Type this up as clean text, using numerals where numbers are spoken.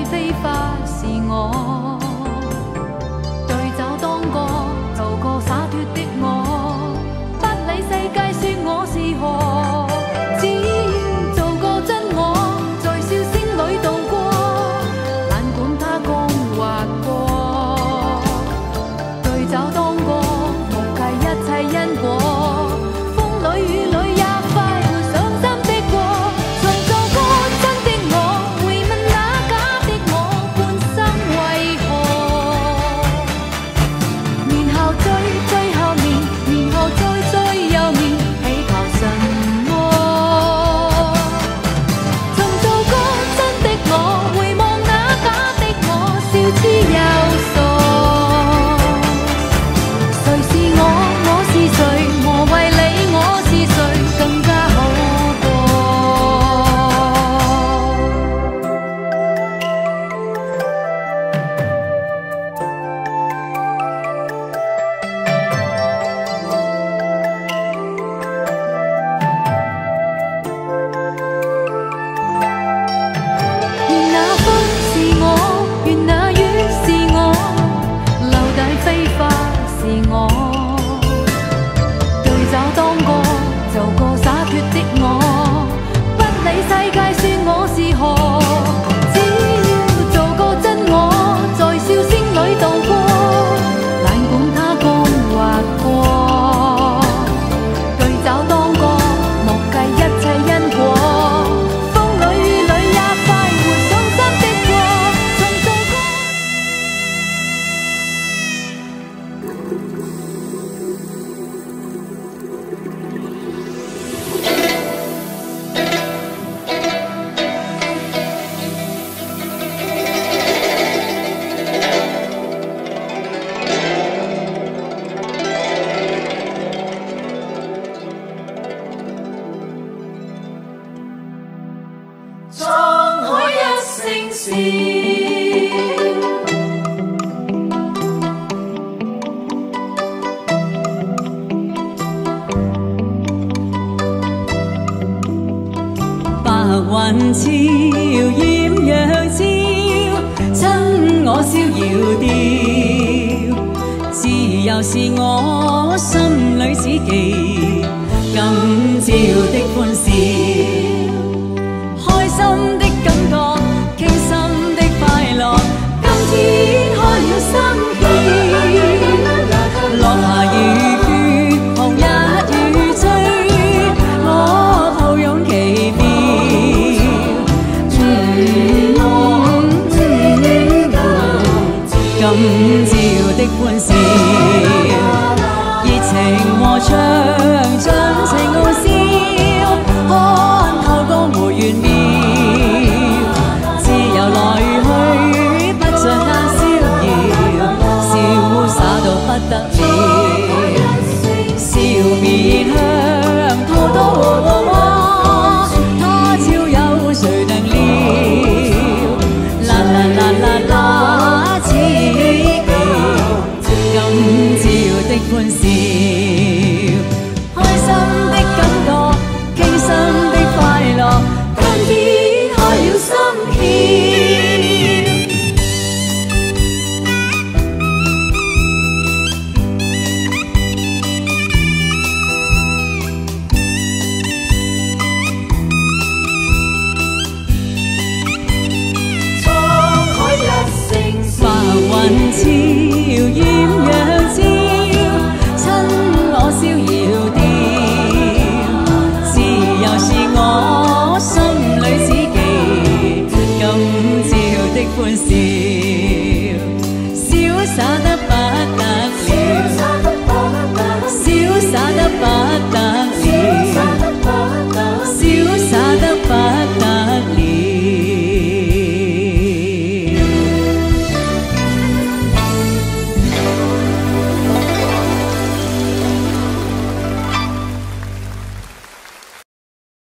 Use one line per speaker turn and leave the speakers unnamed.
飛花是我，對酒當歌，做個灑脱的我，不理世界說我是何，只要做個真我，在笑聲裏度過，懶管它光或過。對酒當歌，無計一切因果，風裏雨裏也快活傷心的過。重做個真的我，會問那假的我，半生為何？年後追後面，年後再又面，喜求什麼？重做個真的我，回望那假的我，笑痴又傻。誰是我？我是誰？何謂你我是誰？更加好過。願那風是我，願那雨是我，留底飛花是我。對酒當歌，做個灑脱的我，不理世界說我是何，只要做個真我，在笑聲裏度過，懶管它光或過。對酒當歌，莫計一切因果，風裏雨裏也快活傷心的過。重做歌。
滄海一聲笑，白雲悄，豔陽照，親我逍遙調，自由是我心裏只記，今朝的歡笑。